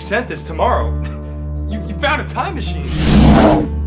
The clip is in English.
present this tomorrow. You found a time machine.